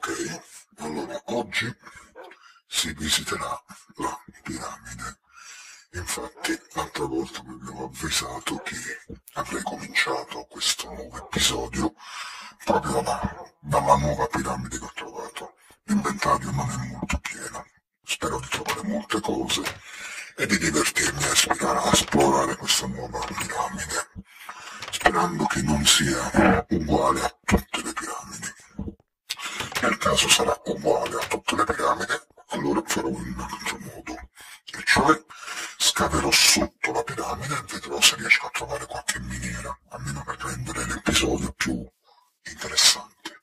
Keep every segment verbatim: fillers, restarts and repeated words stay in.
Ok, allora oggi si visiterà la piramide. Infatti l'altra volta vi avevo avvisato che avrei cominciato questo nuovo episodio proprio da, dalla nuova piramide che ho trovato. L'inventario non è molto pieno, spero di trovare molte cose e di divertirmi a esplorare, a esplorare questa nuova piramide, sperando che non sia uguale a tutte le piramidi. Nel caso sarà uguale a tutte le piramidi, allora farò in un altro modo, e cioè scaverò sotto la piramide e vedrò se riesco a trovare qualche miniera, almeno per rendere l'episodio più interessante.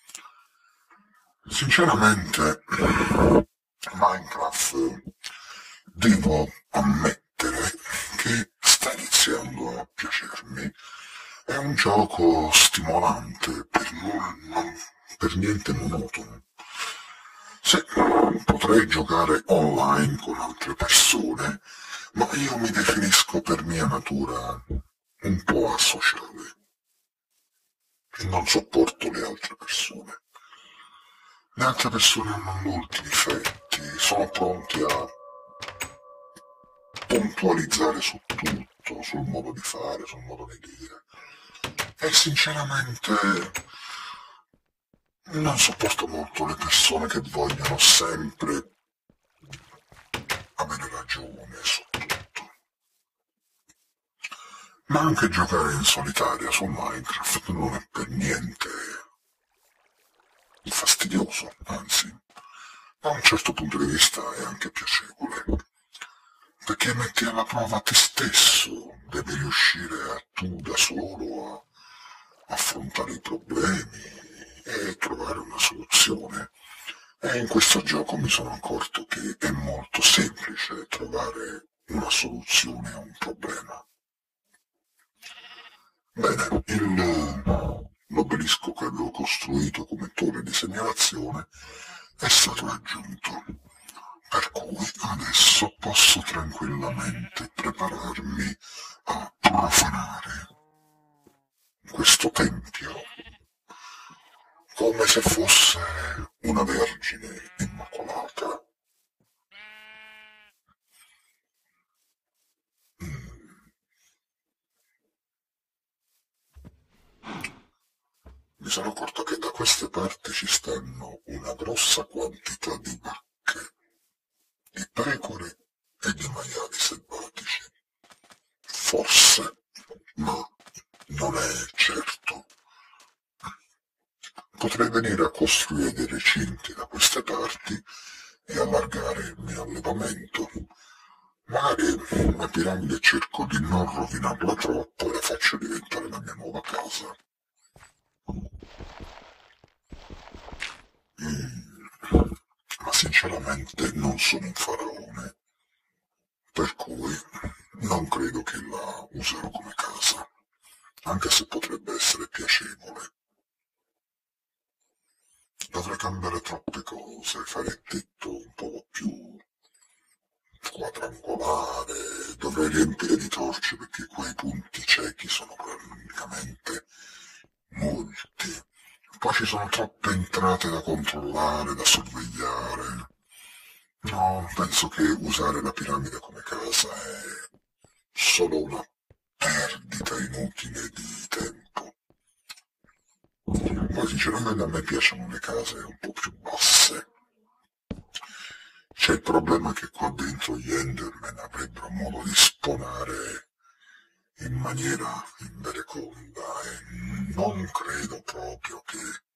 Sinceramente, Minecraft, devo ammettere che sta iniziando a piacermi. È un gioco stimolante, per, non, non, per niente monotono. Sì, potrei giocare online con altre persone, ma io mi definisco per mia natura un po' asociale e non sopporto le altre persone. Le altre persone hanno molti difetti, sono pronti a puntualizzare su tutto, sul modo di fare, sul modo di dire. E sinceramente non sopporto molto le persone che vogliono sempre avere ragione su tutto. Ma anche giocare in solitaria su Minecraft non è per niente fastidioso, anzi, da un certo punto di vista è anche piacevole, perché metti alla prova te stesso, devi riuscire a tu da solo a affrontare i problemi e trovare una soluzione. E in questo gioco mi sono accorto che è molto semplice trovare una soluzione a un problema. Bene, il, l'obelisco che avevo costruito come torre di segnalazione è stato raggiunto, per cui adesso posso tranquillamente prepararmi a profanare questo tempio come se fosse una vergine immacolata. Mm. Mi sono accorto che da queste parti ci stanno una grossa quantità di vacche, di pecore e di maiali selvatici. Forse, ma non è certo. Potrei venire a costruire dei recinti da queste parti e allargare il mio allevamento. Magari la piramide cerco di non rovinarla troppo e la faccio diventare la mia nuova casa. Mm. Ma sinceramente non sono un faraone, per cui non credo che la userò come casa, anche se potrebbe essere piacevole. Dovrei cambiare troppe cose, fare il tetto un po' più quadrangolare, dovrei riempire di torce perché quei punti ciechi sono praticamente molti. Poi ci sono troppe entrate da controllare, da sorvegliare. No, penso che usare la piramide come casa è solo una perdita inutile di tempo. Poi sinceramente a me piacciono le case un po' più basse. C'è il problema che qua dentro gli Enderman avrebbero modo di spawnare in maniera invereconda e non credo proprio che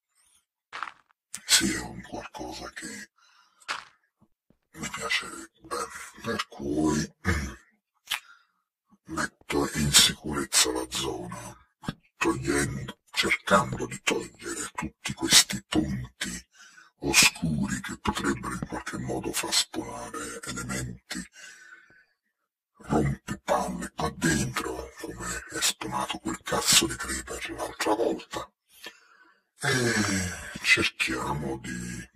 sia un qualcosa che mi piacerebbe, per cui metto in sicurezza la zona, togliendo, cercando di togliere tutti questi punti oscuri che potrebbero in qualche modo far spawnare elementi rompipalle qua dentro, come è spawnato quel cazzo di creeper l'altra volta, e cerchiamo di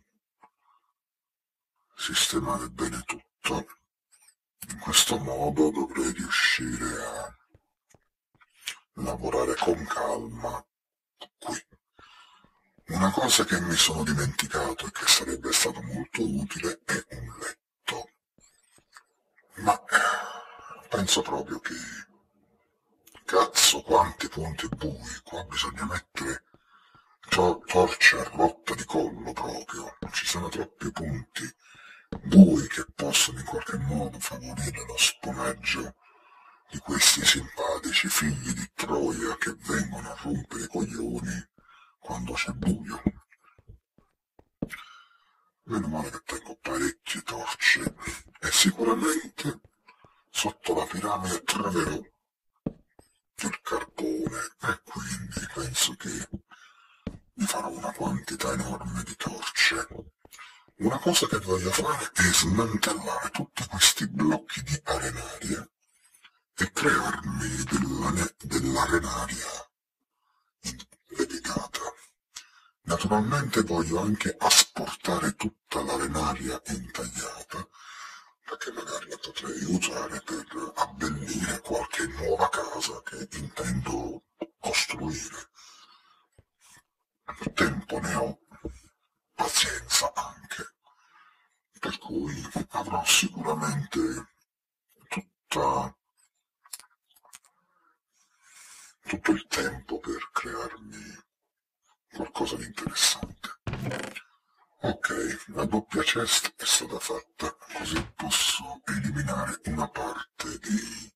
sistemare bene tutto. In questo modo dovrei riuscire a lavorare con calma qui. Una cosa che mi sono dimenticato e che sarebbe stato molto utile è un letto. Ma penso proprio che, cazzo, quanti punti bui, qua bisogna mettere to- torce a rotta di collo proprio, ci sono troppi punti bui che possono in qualche modo favorire lo spionaggio di questi simpatici figli di Troia che vengono a rompere i coglioni quando c'è buio. Meno male che tengo parecchie torce e sicuramente sotto la piramide troverò il carbone e quindi penso che mi farò una quantità enorme di torce. Una cosa che voglio fare è smantellare tutti questi blocchi di arenaria e crearmi della, dell'arenaria levigata. Naturalmente voglio anche asportare tutta l'arenaria intagliata, perché magari la potrei usare per abbellire qualche nuova casa che intendo costruire. Tempo ne ho, pazienza anche, per cui avrò sicuramente tutta, tutto il tempo per crearmi qualcosa di interessante. Ok, la doppia chest è stata fatta, così posso eliminare una parte dei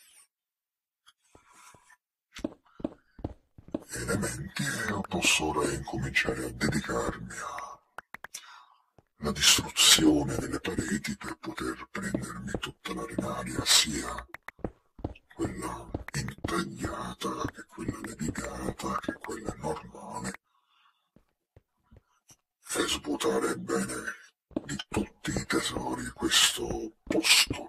elementi e posso ora incominciare a dedicarmi alla distruzione delle pareti per poter prendermi tutta l'arenaria, sia quella intagliata che quella levigata che quella normale, e svuotare bene di tutti i tesori questo posto.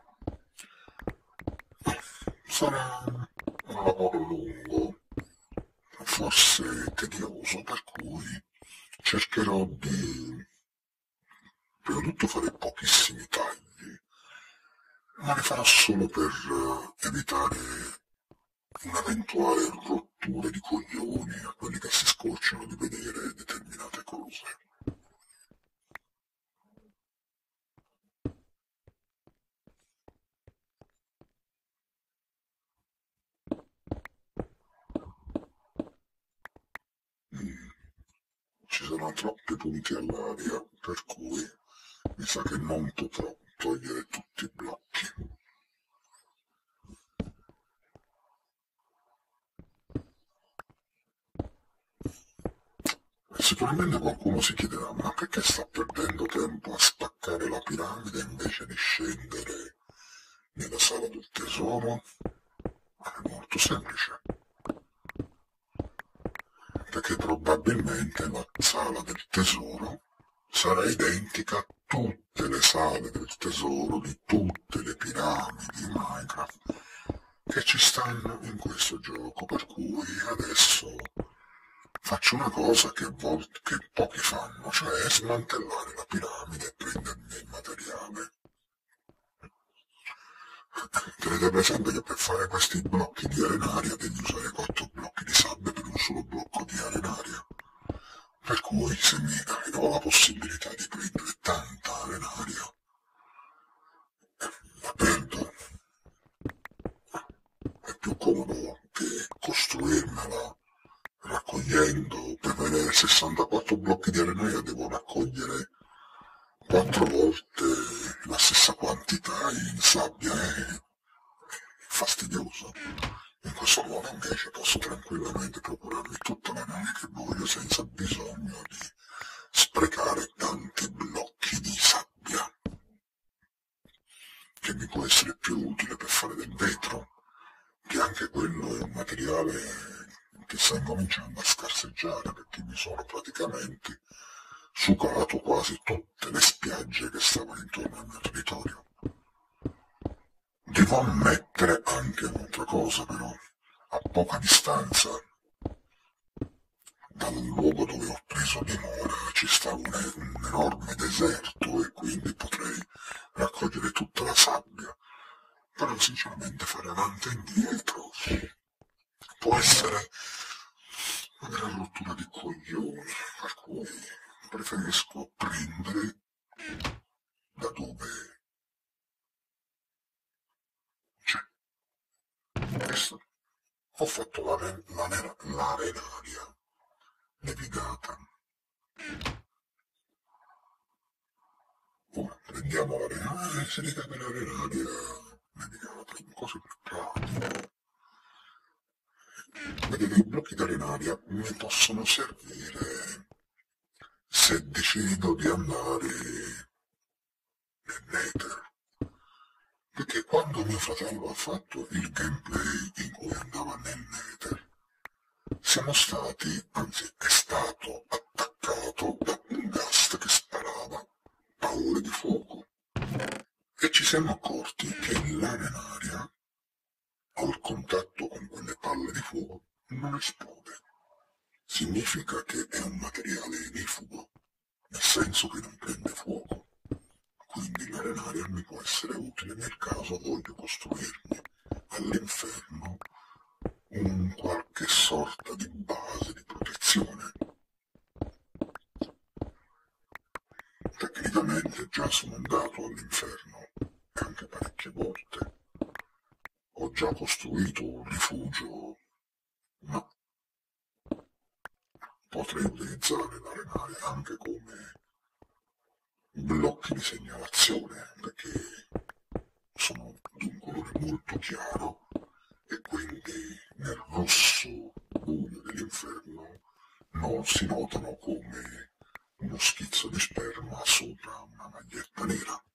Sarà un lavoro lungo, forse tedioso, per cui cercherò di prima di tutto fare pochissimi tagli, ma ne farò solo per eh, evitare un'eventuale rottura di coglioni a quelli che si scocciano di vedere determinate cose. Mm. Ci sono troppi punti all'aria, per cui mi sa che non potrò togliere tutti i blocchi. Sicuramente qualcuno si chiederà, ma perché sta perdendo tempo a spaccare la piramide invece di scendere nella sala del tesoro? È molto semplice, perché probabilmente la sala del tesoro sarà identica a tutte le sale del tesoro di tutte le piramidi Minecraft che ci stanno in questo gioco, per cui adesso faccio una cosa che, volte, che pochi fanno, cioè smantellare la piramide e prenderne il materiale. Tenete presente che per fare questi blocchi di arenaria devi usare quattro blocchi di sabbia per un solo blocco di arenaria. Per cui se mi ho la possibilità di prendere tanta arenaria, la prendo. È più comodo che costruirmela raccogliendo. Per avere sessantaquattro blocchi di arenaria devo raccogliere quattro volte la stessa quantità in sabbia, è fastidioso. In questo modo invece posso tranquillamente procurarmi tutta l'arenaria che voglio senza bisogno di sprecare tanti blocchi di sabbia, che mi può essere più utile per fare del vetro, che anche quello è un materiale che sta incominciando a scarseggiare, perché mi sono praticamente succato quasi tutte le spiagge che stavano intorno al mio territorio. Devo ammettere anche un'altra cosa però, a poca distanza dal luogo dove ho preso dimora ci stava un, un enorme deserto e quindi potrei raccogliere tutta la sabbia, però sinceramente fare avanti e indietro può essere una rottura di coglioni, per cui preferisco prendere da dove c'è. Questo. Ho fatto la, re- la, nera- l'arenaria nevigata. Ora prendiamo l'arenaria, si dica per l'arenaria nevigata, cose per pratiche. Vedete, i blocchi d'arenaria mi possono servire se decido di andare nel Nether. Perché quando mio fratello ha fatto il gameplay in cui andava nel Nether, siamo stati, anzi è stato attaccato da un ghast che sparava palle di fuoco e ci siamo accorti che l'arenaria al contatto con quelle palle di fuoco non esplode. Significa che è un materiale ignifugo, nel senso che non prende fuoco. Quindi l'arenaria mi può essere utile nel caso voglio costruirmi all'inferno un qualche sorta di base di protezione. Tecnicamente già sono andato all'inferno, anche parecchie volte. Ho già costruito un rifugio, ma potrei utilizzare l'arenaria anche come blocchi di segnalazione, perché sono di un colore molto chiaro e quindi nel rosso buio dell'inferno non si notano come uno schizzo di sperma sopra una maglietta nera.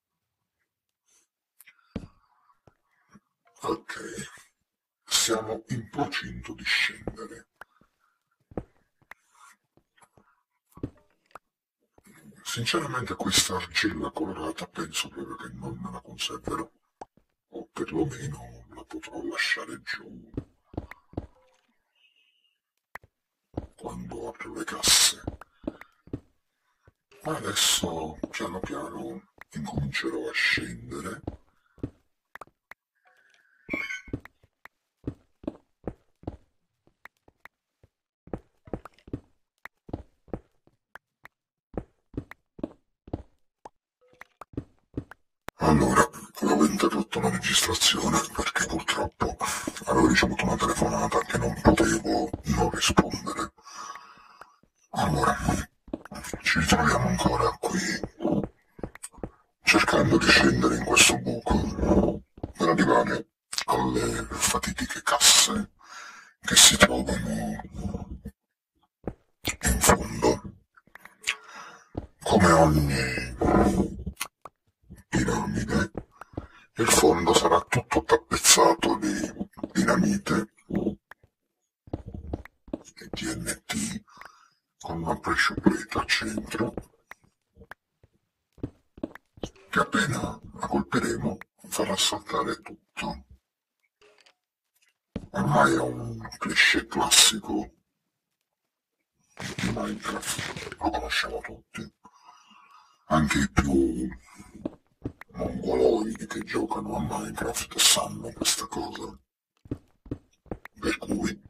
Ok, siamo in procinto di scendere. Sinceramente questa argilla colorata penso proprio che non me la conserverò, o perlomeno la potrò lasciare giù quando apro le casse. Ma adesso piano piano incomincerò a scendere. Allora, avevo interrotto la registrazione perché purtroppo avevo ricevuto una telefonata che non potevo non rispondere. Allora, ci ritroviamo ancora qui, cercando di scendere in questo buco per arrivare alle fatidiche casse che si trovano in fondo. Come ogni piramide, il fondo sarà tutto tappezzato di dinamite e T N T con una pressure plate al centro che appena la colperemo farà saltare tutto. Ormai è un cliché classico di Minecraft, lo conosciamo tutti, anche i più mongoloidi che giocano a Minecraft sanno questa cosa, per cui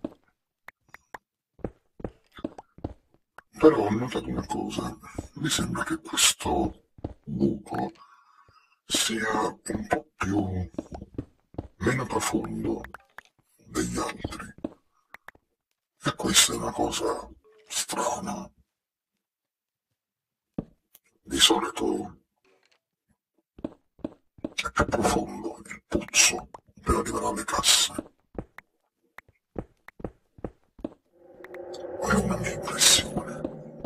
però ho notato una cosa, mi sembra che questo buco sia un po' più meno profondo degli altri e questa è una cosa strana. Di solito è più profondo il pozzo per arrivare alle casse. È una mia impressione.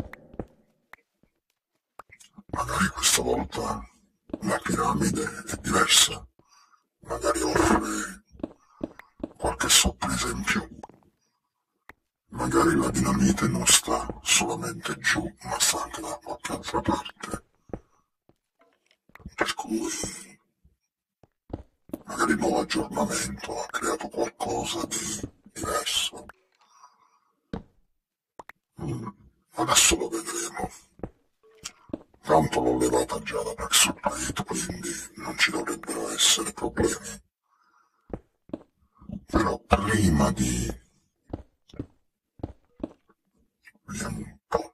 Magari questa volta la piramide è diversa, magari offre qualche sorpresa in più. Magari la dinamite non sta solamente giù, ma sta anche da qualche altra parte. Per cui magari il nuovo aggiornamento ha creato qualcosa di diverso. Mm, adesso lo vedremo. Tanto l'ho levata già da Prexure Plate, quindi non ci dovrebbero essere problemi. Però prima di Vediamo un po'.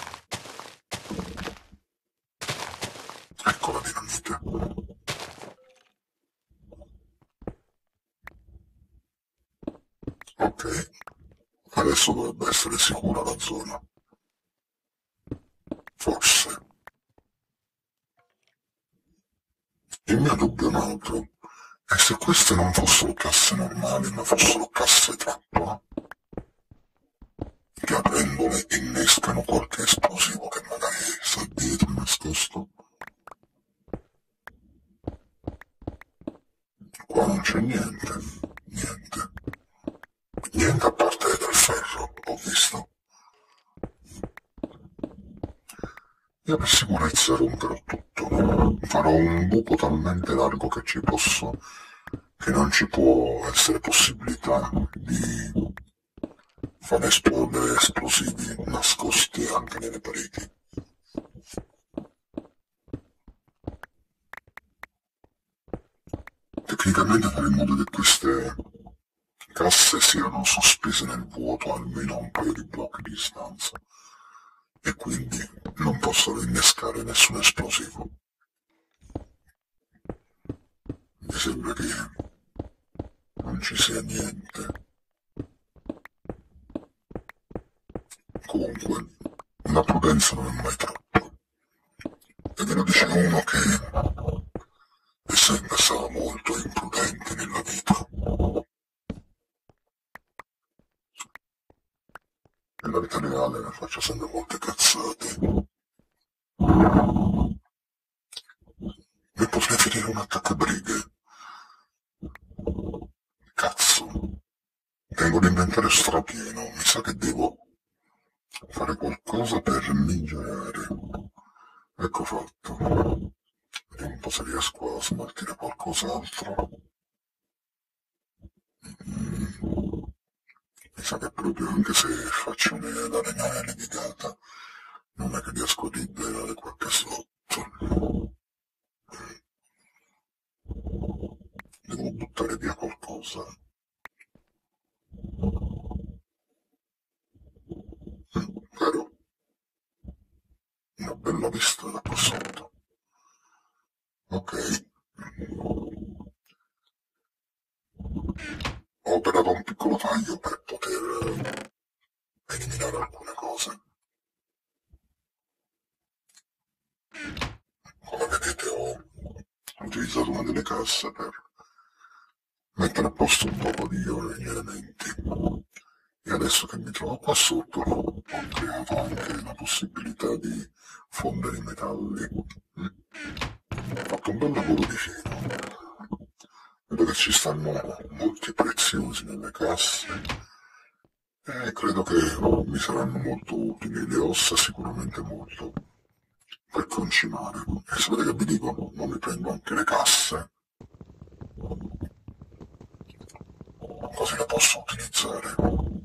Ecco la dinamite. Ok, adesso dovrebbe essere sicura la zona. Forse. Il mio dubbio è un altro. E se queste non fossero casse normali, ma fossero casse trappola? Che aprendole innescano qualche esplosivo che magari sta dietro nascosto? Qua non c'è niente. Niente. Niente a parte del ferro, ho visto. Io per sicurezza romperò tutto. Farò un buco talmente largo che ci posso, che non ci può essere possibilità di far esplodere esplosivi nascosti anche nelle pareti. Tecnicamente farò in modo che queste casse siano sospese nel vuoto almeno a un paio di blocchi di distanza e quindi non possono innescare nessun esplosivo. Mi sembra che non ci sia niente. Comunque, la prudenza non è mai troppo. E ve lo dice uno che è sempre stato molto imprudente nella vita. Nella vita reale ne faccio sempre molte cazzate. Mi potrei finire un attacco brighe. Cazzo. Tengo l'inventario strapieno, mi sa che devo fare qualcosa per migliorare. Ecco fatto. Vediamo un po' se riesco a smaltire qualcos'altro. Mm. Mi sa che proprio anche se faccio l'arenale levigata, non è che riesco a liberare qualche slot. Devo buttare via qualcosa. Mm, vero? Una bella vista da qua sotto. Ok. Ho operato un piccolo taglio per poter eliminare alcune cose. Come vedete ho utilizzato una delle casse per mettere a posto un po' di gli elementi. E adesso che mi trovo qua sotto ho creato anche la possibilità di fondere i metalli. Mm. Ho fatto un bel lavoro di fino. Vedo che ci stanno molti preziosi nelle casse e credo che mi saranno molto utili. Le ossa sicuramente molto per concimare. E sapete che vi dico? Non mi prendo anche le casse, così le posso utilizzare.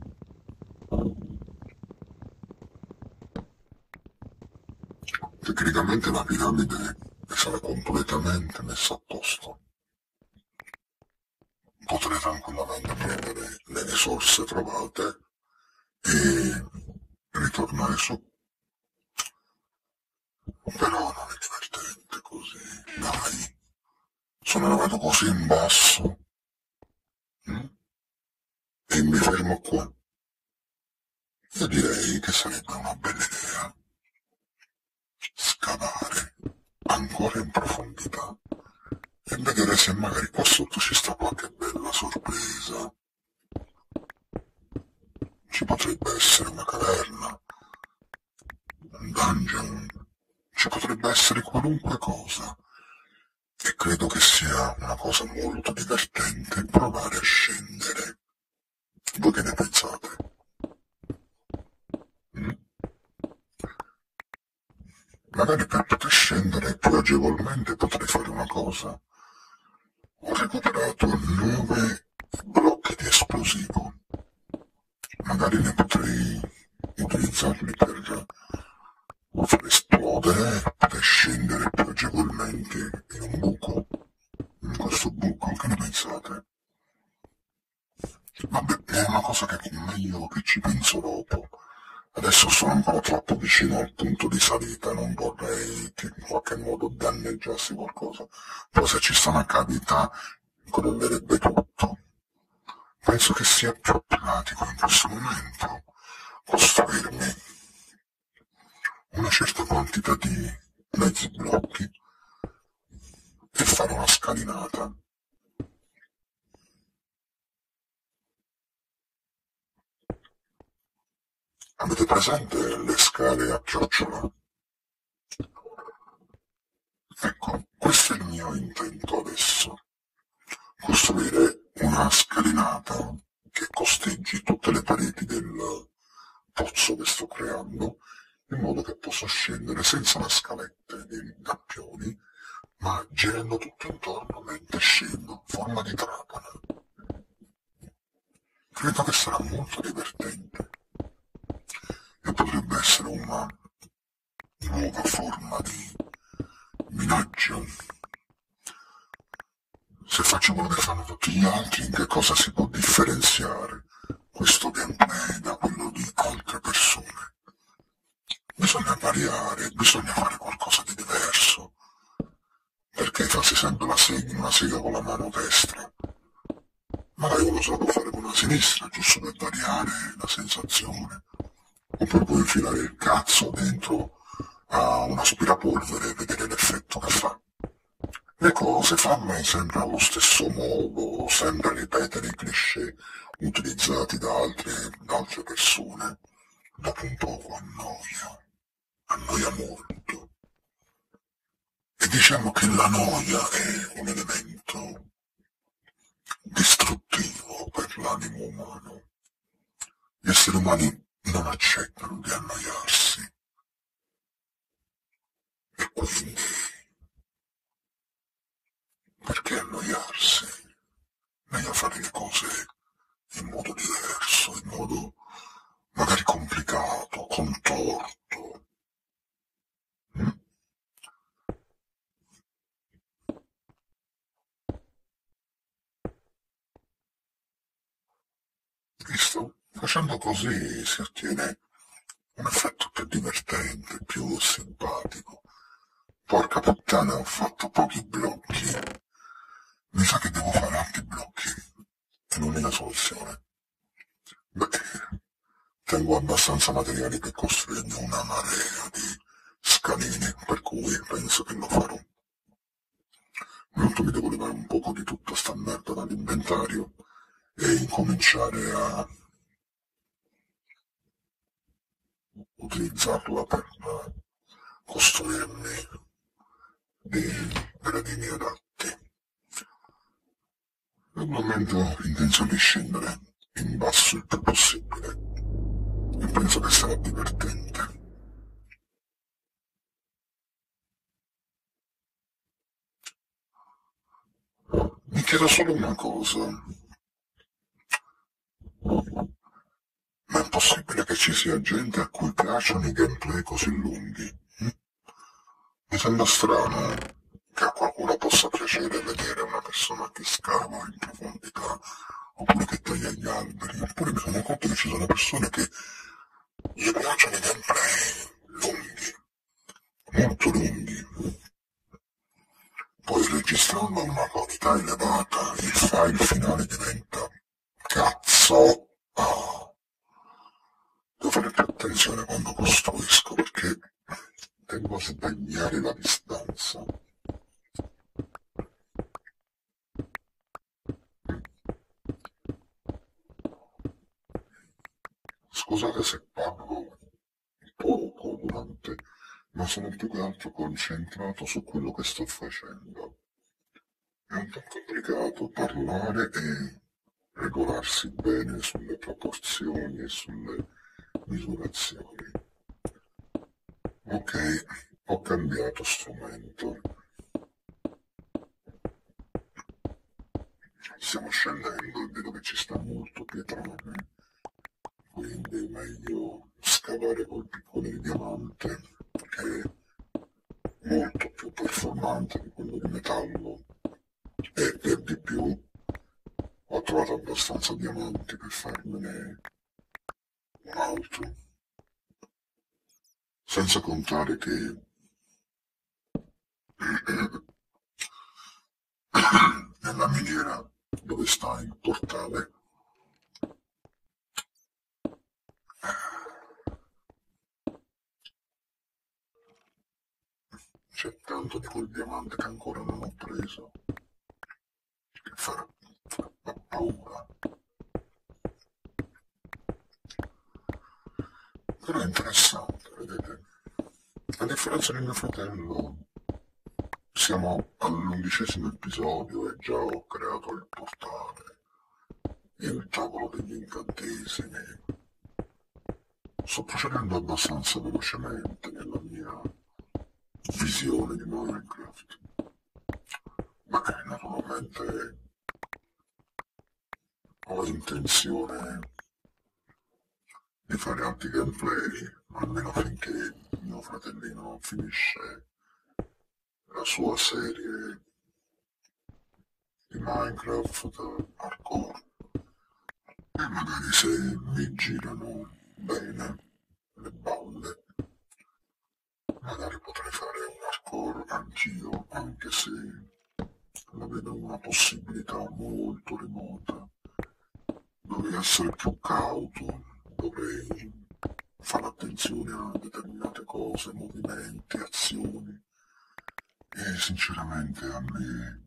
Tecnicamente la piramide sarà completamente messa a posto. Potrei tranquillamente prendere le risorse trovate e ritornare su. Però non è divertente così. Dai, sono arrivato così in basso. Mm? E mi fermo qua. Io direi che sarebbe una bella idea scavare ancora in profondità e vedere se magari qua sotto ci sta qualche bella sorpresa. Ci potrebbe essere una caverna, un dungeon, ci potrebbe essere qualunque cosa. E credo che sia una cosa molto divertente provare a scendere. Voi che ne pensate? Mm? Magari per poter scendere più agevolmente potrei fare una cosa. Ho recuperato nove blocchi di esplosivo. Magari ne potrei utilizzarli per far esplodere, poter scendere più agevolmente in un buco. In questo buco, che ne pensate? Vabbè, è una cosa che è meglio che ci penso dopo. Adesso sto vicino al punto di salita, non vorrei che in qualche modo danneggiassi qualcosa. Poi se ci sta una cavità, crollerebbe tutto. Penso che sia più pratico in questo momento costruirmi una certa quantità di mezzi blocchi e fare una scalinata. Avete presente le scale a chiocciola? Ecco, questo è il mio intento adesso. Costruire una scalinata che costeggi tutte le pareti del pozzo che sto creando, in modo che possa scendere senza le scalette dei gabbioni, ma girando tutto intorno mentre scendo, forma di trapana. Credo che sarà molto divertente e potrebbe essere una nuova forma di minaggio. Se faccio quello che fanno tutti gli altri, in che cosa si può differenziare questo gameplay da quello di altre persone? Bisogna variare, bisogna fare qualcosa di diverso. Perché farsi sempre la sega, una sega con la mano destra? Magari uno se la può fare con la sinistra, giusto per variare la sensazione. Oppure puoi infilare il cazzo dentro a un aspirapolvere e vedere l'effetto che fa. Le cose fanno sempre allo stesso modo, sempre ripetere i cliché utilizzati da altre, da altre persone. Dopo un poco annoia, annoia molto. E diciamo che la noia è un elemento distruttivo per l'animo umano. Gli esseri umani non accettano di annoiarsi e quindi perché annoiarsi? Meglio fare le cose in modo diverso, in modo magari complicato, contorto. Mm? Visto? Facendo così si ottiene un effetto più divertente, più simpatico. Porca puttana, ho fatto pochi blocchi. Mi sa che devo fare altri blocchi. E non è la soluzione. Beh, tengo abbastanza materiali per costruirmi una marea di scalini, per cui penso che lo farò. Intanto mi devo levare un poco di tutta sta merda dall'inventario e incominciare a utilizzarla per costruirmi dei gradini adatti. Al momento ho intenzione di scendere in basso il più possibile e penso che sarà divertente. Mi chiedo solo una cosa. Ma è possibile che ci sia gente a cui piacciono i gameplay così lunghi? Hm? Mi sembra strano che a qualcuno possa piacere vedere una persona che scava in profondità oppure che taglia gli alberi, oppure mi sono accorto che ci sono persone che gli piacciono i gameplay lunghi, molto lunghi. Poi registrando a una qualità elevata il file finale diventa cazzo. Ah. Devo fare più attenzione quando costruisco perché tengo a sbagliare la distanza. Scusate se parlo poco durante, ma sono più che altro concentrato su quello che sto facendo. È un po' complicato parlare e regolarsi bene sulle proporzioni e sulle misurazioni. Ok, ho cambiato strumento. Stiamo scendendo e vedo che ci sta molto pietrone, quindi è meglio scavare col piccone di diamante, che è molto più performante di quello di metallo, e per di più ho trovato abbastanza diamanti per farmene un altro. Senza contare che nella miniera dove sta il portale c'è tanto di quel diamante che ancora non ho preso, che fa, fa paura. Però è interessante, vedete? A differenza di mio fratello, siamo all'undicesimo episodio e già ho creato il portale, il tavolo degli incantesimi. Sto procedendo abbastanza velocemente nella mia visione di Minecraft, ma eh, naturalmente ho intenzione di fare altri gameplay, almeno finché mio fratellino finisce la sua serie di Minecraft hardcore e magari se mi girano bene le balle, magari potrei fare un hardcore anch'io, anche se la vedo una possibilità molto remota. Dovrei essere più cauto, dovrei fare attenzione a determinate cose, movimenti, azioni. E sinceramente a me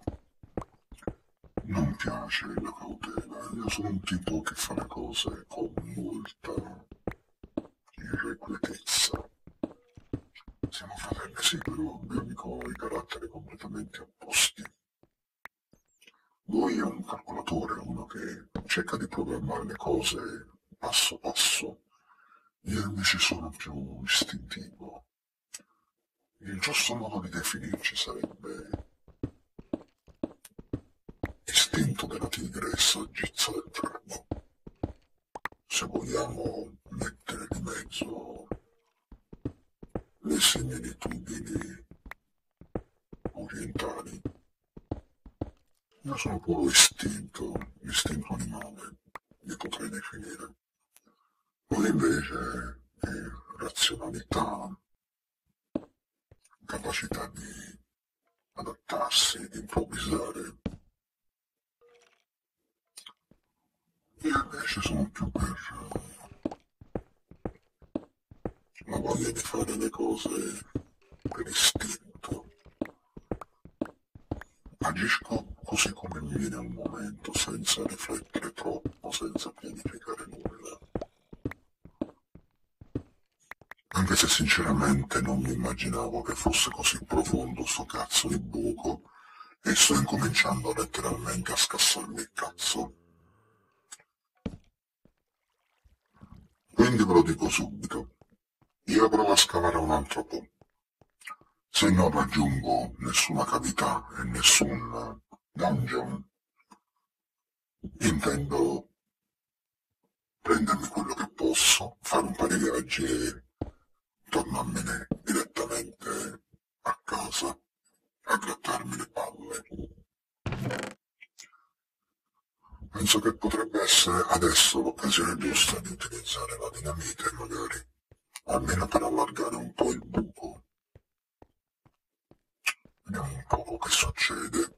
non piace la cautela. Io sono un tipo che fa le cose con molta irrequietezza. Siamo fratelli, sì, però abbiamo i caratteri completamente opposti. Lui è un calcolatore, uno che cerca di programmare le cose passo passo. Io invece sono più istintivo. Il giusto modo di definirci sarebbe istinto della tigre e saggezza del drago. Se vogliamo mettere di mezzo le similitudini orientali, io sono puro istinto, istinto animale, li potrei definire. Lui invece è razionalità, capacità di adattarsi, di improvvisare. Io invece sono più per la voglia di fare le cose per istinto. Agisco così come mi viene al momento, senza riflettere troppo, senza pianificare nulla. Anche se sinceramente non mi immaginavo che fosse così profondo sto cazzo di buco e sto incominciando letteralmente a scassarmi il cazzo. Quindi ve lo dico subito, io provo a scavare un altro po'. Se non raggiungo nessuna cavità e nessun dungeon, intendo prendermi quello che posso, fare un paio di viaggi e tornarmene direttamente a casa a grattarmi le palle. Penso che potrebbe essere adesso l'occasione giusta di utilizzare la dinamite, magari, almeno per allargare un po' il buco. Vediamo un po' che succede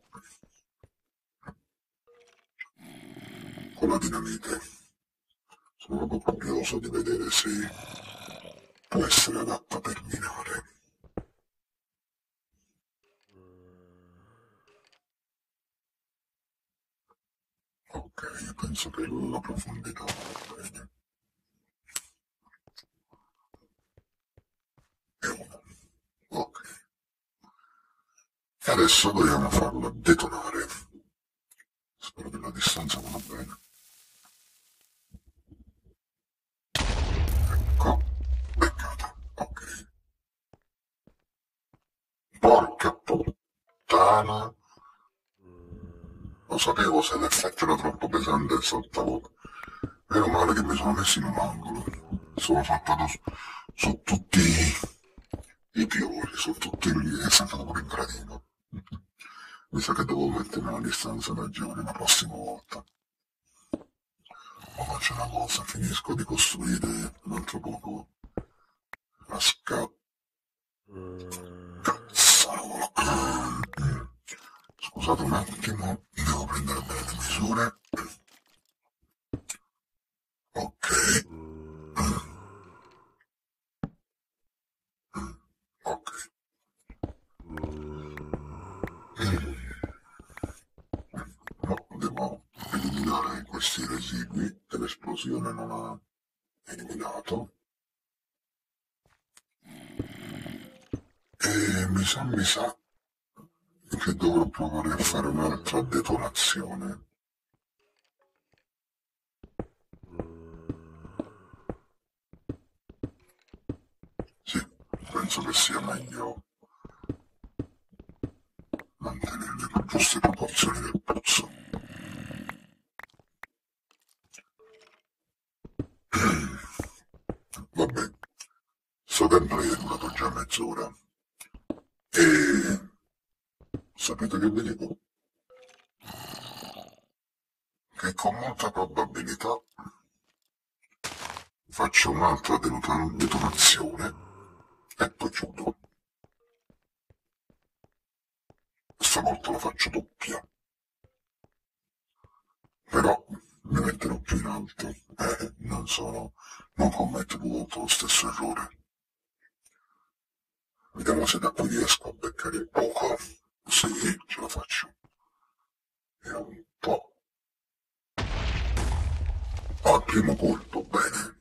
con la dinamite. Sono proprio curioso di vedere se può essere adatta per minare. Ok, penso che la profondità va bene. E uno. Ok. E adesso dobbiamo farlo detonare. Spero che la distanza vada bene. Ecco, beccata. Ok. Porca puttana. Lo sapevo se l'effetto era troppo pesante sotto. Meno male che mi sono messo in un angolo. Sono saltato su, su tutti i pioli, su tutti gli... è saltato pure in gradino. Mi sa che devo mettermi una distanza maggiore la prossima volta. Ma faccio una cosa, finisco di costruire un altro poco La scatola. Cazzarola. Scusate un attimo, devo prendere bene le misure. Ok. Ok. No, devo eliminare questi residui che l'esplosione non ha eliminato. E mi sa, mi sa che dovrò provare a fare un'altra detonazione. Sì, penso che sia meglio mantenere le giuste proporzioni del puzzo. Vabbè, sto gameplay è durato già mezz'ora. E sapete che vi dico? Che con molta probabilità faccio un'altra detonazione e poi chiudo. Stavolta la faccio doppia. Però mi metterò più in alto. Eh, non sono... non commetto due volte lo stesso errore. Vediamo se da qui riesco a beccare il poco. Sì, ce la faccio. E un po'. Al primo colpo, bene.